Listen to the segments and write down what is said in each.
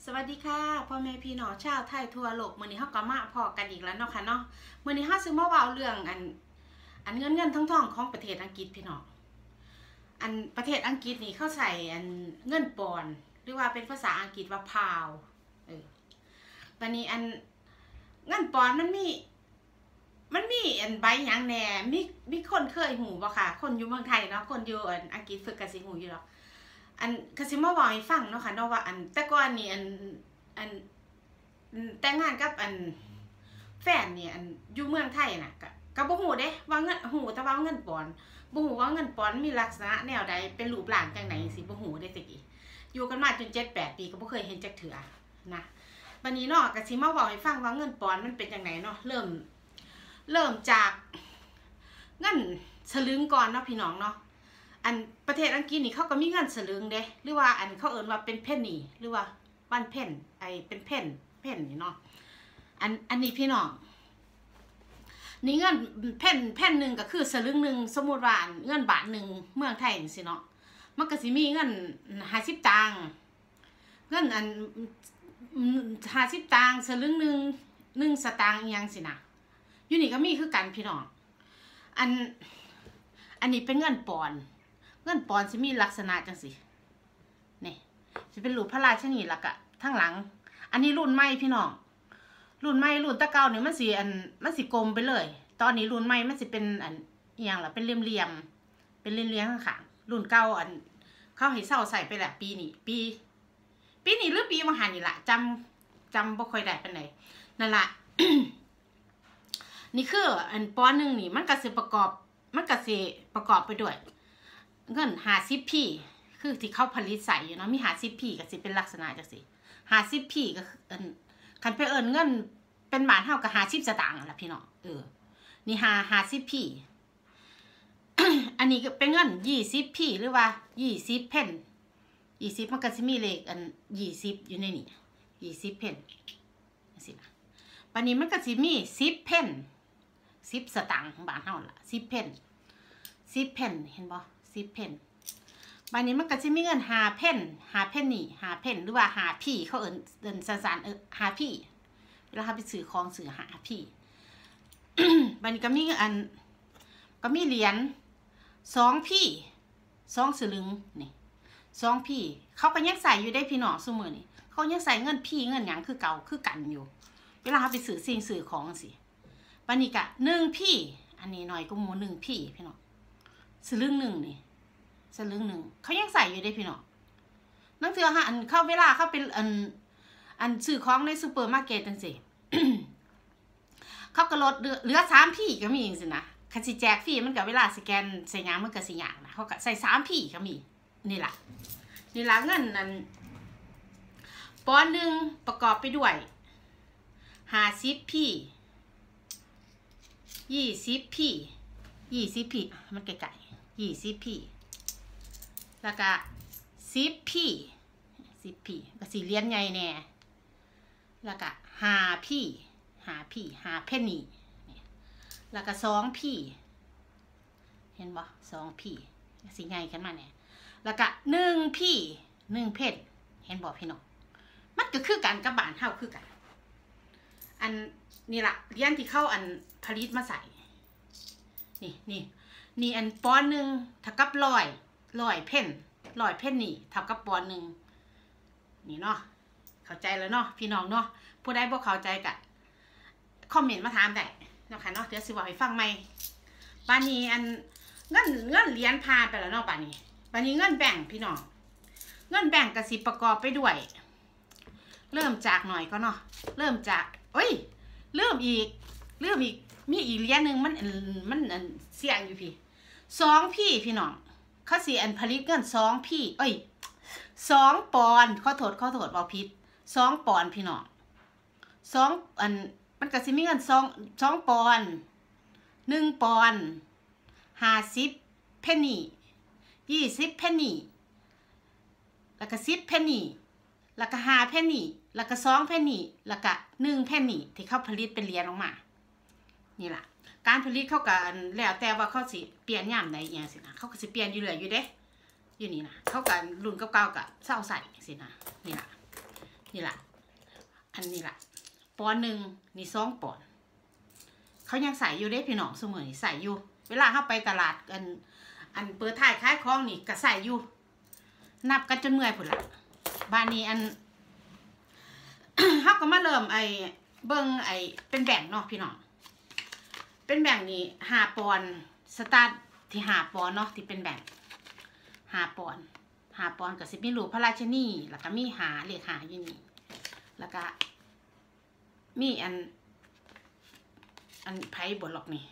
สวัสดีค่ะพ่อแม่พี่น้องชาวไทยทั่วโลกมื้อนี้เฮาก็มาพอกันอีกแล้วเนาะค่ะเนาะมื้อนี้เฮาสิมาเว้าเรื่องอันเงินทองของประเทศอังกฤษพี่น้องอันประเทศอังกฤษนี่เขาใส่อันเงินปอนด์หรือว่าเป็นภาษาอังกฤษว่าพาวบัดนี้อันเงินปอนด์มันมีอันใบหยังแหน่มีคนเคยหูบ่ค่ะคนอยู่เมืองไทยเนาะคนอยู่อังกฤษฝึกก็สิหูอยู่หรอกอันก็สิมาเว้าให้ฟังเนาะค่ะเนาะว่าอันแต่ก่อนนี่อันแต่งงานกับอันแฟนนี่อันอยู่เมืองไทยน่ะก็บ่ฮู้เด้ว่าเงินฮู้แต่ว่าเงินปอนด์บ่ฮู้ว่าเงินปอนด์มีลักษณะแนวใดเป็นรูปร่างจังได๋สิบ่ฮู้เด้ตะกี้อยู่กันมาจน 7-8 ปีก็บ่เคยเห็นจักเทื่อนะบัดนี้เนาะก็สิมาเว้าให้ฟังว่าเงินปอนด์มันเป็นจังไดเนาะเริ่มจากเงินสลึงก่อนเนาะพี่น้องเนาะอันประเทศอังกฤษนี่เขาก็มีเงินสลึงเด้หรือว่าอันเขาเอิ้นว่าเป็นเพนนีหรือว่าวันเพนเป็นเพนนี่เนาะอันนี้พี่น้องนี่เงินเพนนึงก็คือสลึงนึงสมมุติว่าเงินบาทนึงเมืองไทยจังซี่เนาะมันก็สิมีเงิน50ตังค์เงินอัน50ตังค์สลึงนึง1สตางค์อีหยังสินะอยู่นี่ก็มีคือกันพี่น้องอันนี้เป็นเงินปอนด์สิมีลักษณะจังสินี่สิเป็นรูปพระราชนีแล้วก็ทั้งหลังอันนี้รุ่นใหม่พี่น้องรุ่นใหม่รุ่นตะเก่าเนี่ยมันสิกลมไปเลยตอนนี้รุ่นใหม่มันสิเป็นอันอีหยังล่ะเป็นเหลี่ยมเป็นเรียงข้างๆรุ่นเก่าเขาให้เศร้าใส่ไปแหละปีนี้หรือปีมหันนี่ล่ะจำบ่ค่อยได้ปานใดนั่นล่ะ นี่คืออันปอนด์นึงนี่มันก็สิประกอบไปด้วยเงิน50pคือที่เขาผลิตใส่อยู่เนาะมี50pก็สิเป็นลักษณะจังซี่50pก็คือคันไปเอิ้นเงินเป็นบาทเท่ากับ50สตางค์ล่ะพี่น้องนี่50p อันนี้ก็เป็นเงิน20p หรือว่า20เพน20มันก็สิมีเลขอัน20อยู่ในนี่20เพนจังซี่นะบัดนี้มันก็สิมี10เพน10สตางค์ของบ้านเฮาล่ะ10เพนเห็นบ่10เพนบัดนี้มันก็สิมีเงิน5เพนนี่5เพนหรือว่า5pเขาเอิ้นสั้นๆ5p เวลาเขาไปซื้อของซื้อ5p บัดนี้ก็มีก็มีเหรียญ2p 2สลึงนี่2p เขาก็ยังใส่อยู่ได้พี่น้องซุมื้อนี้เขายังใส่เงินpเงินหยังคือเก่าคือกันอยู่เวลาเขาไปซื้อสิ่งซื้อของสิบัดนี้ก็1p อันนี้หน่อยก็หมู1p พี่น้องสลึงนึงนี่สลึงนึงเขายังใส่อยู่ได้พี่น้องนั่นคือเขาเวลาเขาเป็นอันซื้อของในซูเปอร์มาร์เก็ตจังซี่ เขาก็ลดเหลือ3p ก็มีจังซี่นะคันสิแจกฟรีมันก็เวลาสแกนใส่หยังมันก็สิยากนะเขาก็ใส่3p ก็มีนี่ล่ะเงินนั้นปอนด์นึงประกอบไปด้วย50p 20p มันไกลๆ20p แล้วก็10p ก็สิเหรียญใหญ่แน่แล้วก็5p 5เพนนีแล้วก็2p เห็นบ่2p สิใหญ่ขึ้นมาแน่แล้วก็1p 1เพนเห็นบ่พี่น้องมันก็คือกันกับบ้านเฮาคือกันอันนี่ล่ะเหรียญที่เขาผลิตมาใส่นี่อันปอนด์นึงเท่ากับ100เพนนี่เท่ากับปอนด์นึงนี่เนาะเข้าใจแล้วเนาะพี่น้องเนาะผู้ใดบ่เข้าใจก็คอมเมนต์มาถามได้เนาะค่ะเนาะเดี๋ยวสิเว้าให้ฟังใหม่บัดนี้อันเงินเหรียญผ่านไปแล้วเนาะบัดนี้เงินแบ่งพี่น้องเงินแบ่งก็สิประกอบไปด้วยเริ่มจากหน่อยก็เนาะเริ่มจากเริ่มอีกมีอีกเหรียญนึงมันเสี่ยงอยู่พี่2p พี่น้องเขาสิผลิตเงิน2p 2ปอนด์ขอโทษเว้าผิด2ปอนด์พี่น้อง2มันก็สิมีเงิน2ปอนด์1ปอนด์50เพนนี20เพนนีแล้วก็10เพนนีแล้วก็5เพนนีแล้วก็2เพนนีแล้วก็1เพนนีที่เขาผลิตเป็นเหรียญออกมานี่ล่ะการผลิตเขาก็แล้วแต่ว่าเขาสิเปลี่ยนยามใดอย่างสินะเขาก็สิเปลี่ยนอยู่เรื่อยอยู่เด้อยู่นี่นะเขาก็รุ่นเก่าๆก็เศร้าใส่สินะนี่ล่ะนี่แหละอันนี้แหละปอนหนึ่งนี่2 ปอนเขายังใส่อยู่ได้พี่น้องเสมอนี่ใส่อยู่เวลาเข้าไปตลาดอันเปิดท้ายขายของนี่ก็ใส่อยู่นับกันจนเมื่อยผุนละบ้านนี้อัน เขาก็มาเริ่มเบิ้งเป็นแบ่งเนาะพี่น้องเป็นแบ่งนี่5 ปอนสตาร์ทที่5 ปอนเนาะที่เป็นแบ่ง5 ปอน5 ปอนกับ10มีรูปพระราชนีแล้วก็มีเลข5อยู่นี่แล้วก็มีอันไพ่บทหลอกนี่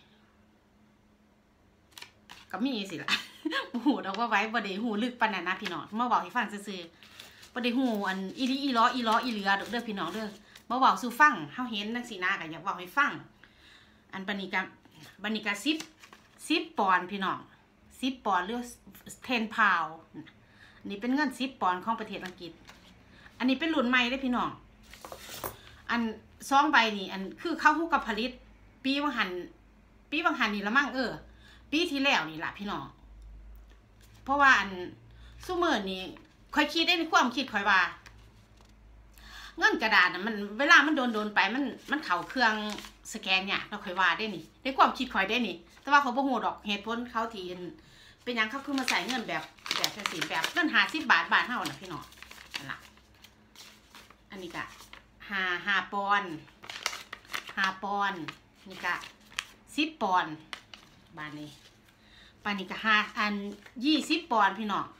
ก็มีสิละ หูเราก็ไว้บ่ได้หูลึกปานนั้นนะพี่น้องมาบอกให้ฟังซื่อๆบ่ได้หูอันอีลีอีล้ออีเหลือเด้อพี่น้องเด้อมาบอกสู่ฟังเฮาเห็นจังซี่นะก็อยากบอกให้ฟังอันบัดนี้ก็10 ปอนพี่น้อง10 ปอนหรือ10 พาวอันนี้เป็นเงิน10 ปอนของประเทศอังกฤษอันนี้เป็นรุ่นใหม่เด้อพี่น้องอัน2 ใบนี่อันคือเข้าฮู้กับผลิตปีบางหันนี่ละมั่งปีที่แล้วนี่ล่ะพี่น้องเพราะว่าอันซุมื้อนี่ค่อยคิดได้ในความคิดค่อยว่าเงินกระดาษน่ะมันเวลามันโดนไปมันเข้าเครื่องสแกนเนี่ยเราค่อยว่าได้นี่ในความคิดค่อยได้นี่แต่ว่าเขาบ่ฮู้ดอกเหตุผลเขาที่เป็นหยังเขาคือมาใส่เงินแบบจังซี่แบบเงิน50 บาทบ้านเฮาน่ะพี่น้องนั่นล่ะอันนี้ก็5 ปอน5 ปอนนี่ก็10 ปอนบ้านนี้ปานนี้ก็20 ปอนพี่น้อง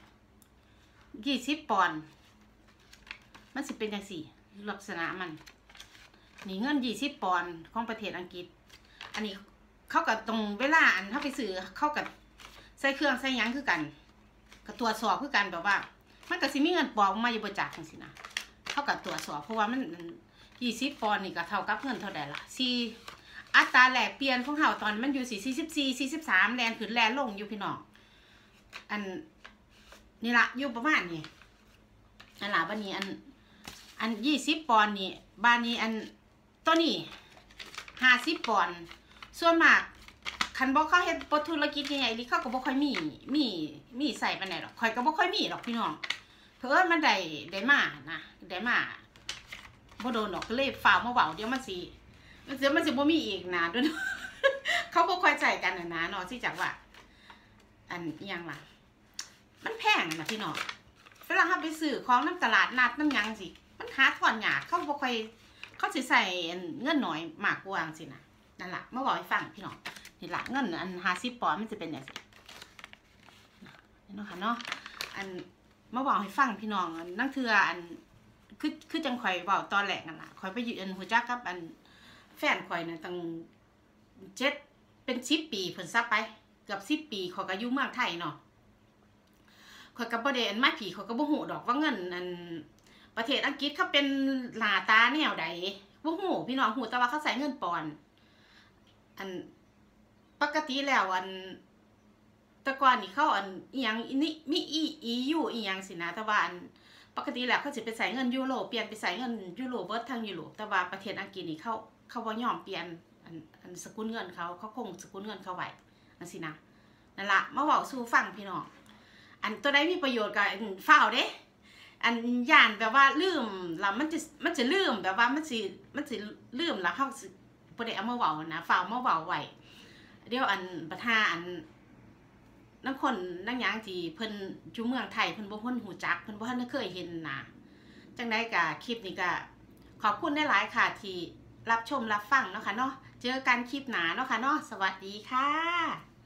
20 ปอนมันสิเป็นจังซี่ลักษณะมันนี่เงิน20 ปอนของประเทศอังกฤษอันนี้เขากับตรงเวลาอันเขาไปซื้อเขากับใส่เครื่องใส่หยังคือกันกับตรวจสอบคือกันแบบว่ามันก็สิมีเงินปลอมมาอยู่ประจักษ์จังซี่นะเขากับตรวจสอบเพราะว่ามัน20 ปอนนี่ก็เท่ากับเงินเท่าใดล่ะอัตราแลกเปลี่ยนของเฮาตอนมันอยู่44 43แลนขึ้นแลนลงอยู่พี่น้องอันนี่ละอยู่ประมาณนี้อันล่ะบัดนี้อัน20 ปอนนี่บ้านนี้อันตัวนี้50 ปอนส่วนมากคันบ่เขาเฮ็ดธุรกิจใหญ่ๆนี่เขาก็บ่ค่อยมีใส่ปานใดหรอกข่อยก็บ่ค่อยมีหรอกพี่น้องเพิ่นมันได้มานะได้มาบ่โดนดอกก็เลยฝากมาเว้าเดี๋ยวมันสิบ่มีอีกนะด้วย เขาบ่ค่อยใจกันนะเนาะที่จักว่าอันอีหยังล่ะมันแพงนะพี่น้องเวลาเราไปซื้อของน้ำตลาดนัดน้ำยังสิมันหาถอนยากเขาบ่ค่อยเขาสิใส่เงินน้อยมากกว่าสินะนั่นล่ะมาบอกให้ฟังพี่น้องนี่ล่ะเงินอัน50 ปอนมันจะเป็นอย่างนี้เนาะค่ะเนาะอันมาบอกให้ฟังพี่น้องนั่งเทื่ออันคือจังข่อยเว้าตอนแรกนั่นล่ะข่อยไปอยู่ฮู้จักกับอันแฟนข่อยน่ะตั้งเป็น10 ปีเพิ่นซะไปเกือบ10 ปีข่อยก็อยู่เมืองไทยเนาะข่อยก็บ่ได้มาผีข่อยก็บ่ฮู้ดอกว่าเงินอันประเทศอังกฤษเขาเป็นหน้าตาแนวใดบ่ฮู้พี่น้องฮู้แต่ว่าเขาใส่เงินปอนด์อันปกติแล้วอันแต่ก่อนนี่เขาอันอีหยังนี่มีEUอีหยังสินะแต่ว่าอันปกติแล้วเขาสิไปใส่เงินยูโรเปลี่ยนไปใส่เงินยูโรเบิดทางยุโรปแต่ว่าประเทศอังกฤษนี่เขาบ่ยอมเปลี่ยนอันสกุลเงินเขาคงสกุลเงินเขาไว้จังซี่นะนั่นล่ะมาเว้าสู่ฟังพี่น้องอันตัวใดมีประโยชน์ก็ฟ้าวเด้อันย่านแบบว่าลืมแล้วมันจะลืมแบบว่ามันสิลืมแล้วเฮาสิบ่ได้เอามาเว้านะฟ้าวมาเว้าไว้เดี๋ยวอันประธานอันนักคนนักหยังที่เพิ่นอยู่เมืองไทยเพิ่นบ่ฮู้จักเพิ่นบ่ทันเคยเห็นนะจังได๋ก็คลิปนี้ก็ขอบคุณหลายๆค่ะที่รับชมรับฟังเนาะค่ะเนาะเจอกันคลิปหน้าเนาะค่ะเนาะสวัสดีค่ะ